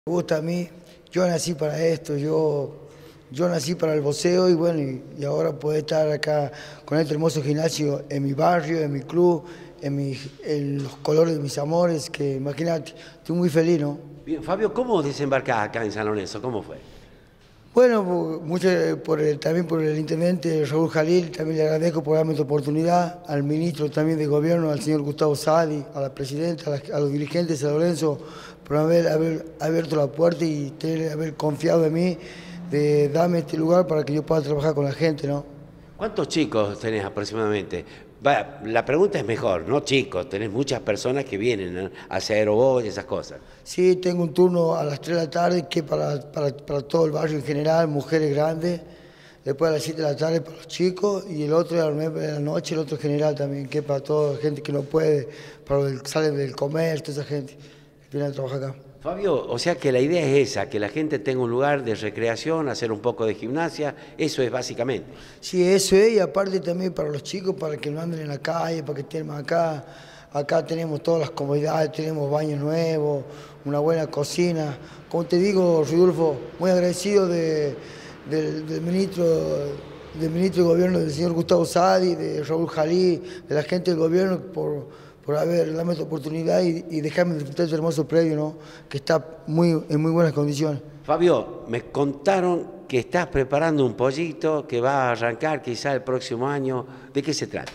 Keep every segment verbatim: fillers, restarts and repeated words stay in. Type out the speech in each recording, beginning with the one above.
Me gusta a mí, yo nací para esto, yo, yo nací para el boxeo y bueno, y, y ahora poder estar acá con este hermoso gimnasio en mi barrio, en mi club, en, mi, en los colores de mis amores, que imagínate, estoy muy feliz, ¿no? Bien, Fabio, ¿cómo desembarcás acá en San Lorenzo? ¿Cómo fue? Bueno, por- mucho, por el- también por el intendente Raúl Jalil, también le agradezco por darme esta oportunidad, al ministro también de gobierno, al señor Gustavo Sadi, a la presidenta, a, las- a los dirigentes de San Lorenzo, por haber, haber abierto la puerta y tener, haber confiado en mí, de darme este lugar para que yo pueda trabajar con la gente, ¿no? ¿Cuántos chicos tenés aproximadamente? Va, la pregunta es mejor, no chicos, tenés muchas personas que vienen, ¿no?, a hacer aerobol y esas cosas. Sí, tengo un turno a las tres de la tarde que para, para, para todo el barrio en general, mujeres grandes, después a las siete de la tarde para los chicos y el otro a las nueve de la noche, el otro general también, que es para toda la gente que no puede, para los que salen del comercio, toda esa gente que viene a trabajar acá. Fabio, o sea que la idea es esa, que la gente tenga un lugar de recreación, hacer un poco de gimnasia, eso es básicamente. Sí, eso es, y aparte también para los chicos, para que no anden en la calle, para que estén más acá. Acá tenemos todas las comodidades, tenemos baños nuevos, una buena cocina. Como te digo, Rodolfo, muy agradecido de, del, del ministro, del ministro de Gobierno, del señor Gustavo Sadi, de Raúl Jalí, de la gente del gobierno por, por haber dado esta oportunidad y, y dejarme disfrutar de este hermoso predio, ¿no?, que está muy, en muy buenas condiciones. Fabio, me contaron que estás preparando un pollito que va a arrancar quizá el próximo año. ¿De qué se trata?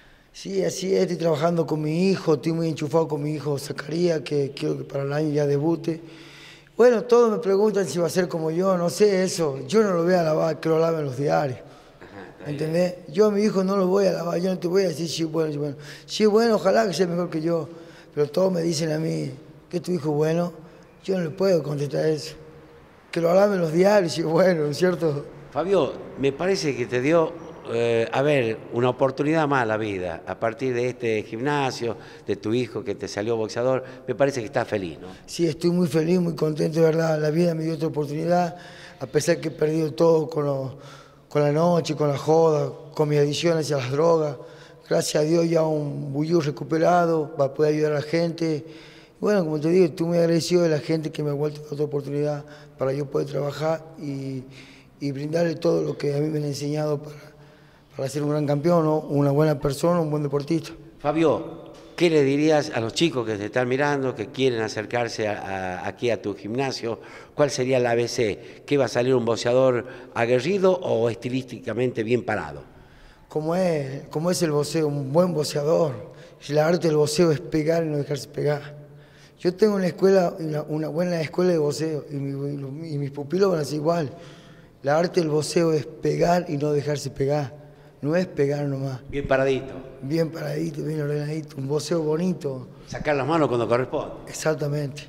Sí, así es, estoy trabajando con mi hijo, estoy muy enchufado con mi hijo Zacarías, que quiero que para el año ya debute. Bueno, todos me preguntan si va a ser como yo, no sé eso, yo no lo voy a lavar, que lo laven los diarios, ¿entendés? Yo a mi hijo no lo voy a lavar, yo no te voy a decir si es bueno, si es bueno. Si es bueno, ojalá que sea mejor que yo, pero todos me dicen a mí que tu hijo es bueno, yo no le puedo contestar eso. Que lo laven los diarios, si es bueno, ¿no es cierto? Fabio, me parece que te dio, eh, a ver, una oportunidad más a la vida. A partir de este gimnasio, de tu hijo que te salió boxeador, me parece que estás feliz, ¿no? Sí, estoy muy feliz, muy contento, de verdad. La vida me dio otra oportunidad, a pesar que he perdido todo con, lo- con la noche, con la joda, con mis adicciones hacia las drogas. Gracias a Dios ya un bullú recuperado para poder ayudar a la gente. Y bueno, como te digo, estoy muy agradecido de la gente que me ha vuelto otra oportunidad para yo poder trabajar y, y brindarle todo lo que a mí me han enseñado para, para ser un gran campeón, ¿no?, una buena persona, un buen deportista. Fabio, ¿qué le dirías a los chicos que te están mirando, que quieren acercarse a- a- aquí a tu gimnasio? ¿Cuál sería el A B C? ¿Qué va a salir un boxeador aguerrido o estilísticamente bien parado? Como es, como es el boxeo, un buen boxeador. Si la arte del boxeo es pegar y no dejarse pegar. Yo tengo una escuela, una, una buena escuela de boxeo y, mi- y mis pupilos van a ser igual. La arte del boxeo es pegar y no dejarse pegar. No es pegar nomás. Bien paradito. Bien paradito, bien ordenadito, un boxeo bonito. Sacar las manos cuando corresponde. Exactamente.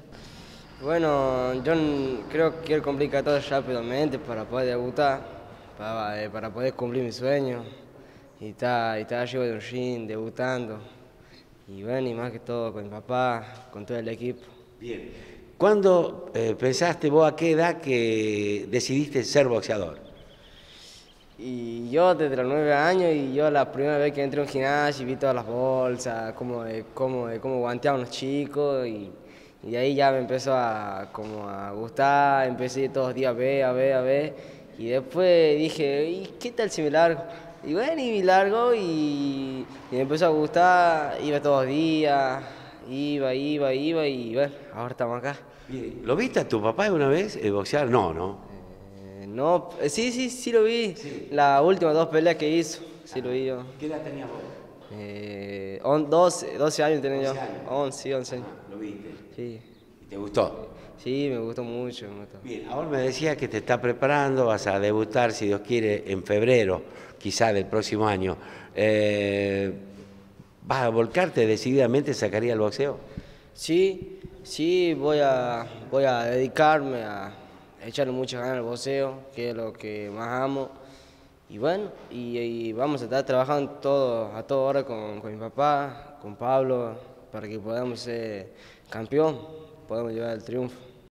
Bueno, yo n- creo que quiero complicar todo rápidamente para poder debutar, para, eh, para poder cumplir mi sueño y estar, y estar arriba de un ring, debutando. Y bueno, y más que todo con mi papá, con todo el equipo. Bien. ¿Cuándo eh, pensaste vos a qué edad que decidiste ser boxeador? Y yo desde los nueve años, y yo la primera vez que entré a un gimnasio y vi todas las bolsas, cómo, eh, cómo, eh, cómo guanteaban los chicos, y, y de ahí ya me empezó a, como a gustar, empecé todos los días a ver, a ver, a ver, y después dije, ¿y qué tal si me largo? Y bueno, y me largo, y, y me empezó a gustar, iba todos los días, iba, iba, iba, y bueno, ahora estamos acá. Bien. ¿Lo viste a tu papá alguna vez eh, boxear? No, no. Eh, no, eh, sí, sí, sí lo vi, las últimas dos peleas que hizo, sí lo vi yo. ¿Qué edad tenías vos? Eh, on- doce, doce años tenía yo. doce años. once, sí, once años. Lo viste. Sí, ¿Y te gustó? sí, me gustó mucho, me gustó. Bien, ahora me decías que te está preparando, vas a debutar, si Dios quiere, en febrero, quizá del próximo año. Eh, ¿Vas a volcarte decididamente, sacaría el boxeo? Sí, sí, voy a, voy a dedicarme a echarle muchas ganas al boxeo, que es lo que más amo. Y bueno, y, y vamos a estar trabajando todo, a toda hora con, con mi papá, con Pablo, para que podamos ser campeón, podamos llevar el triunfo.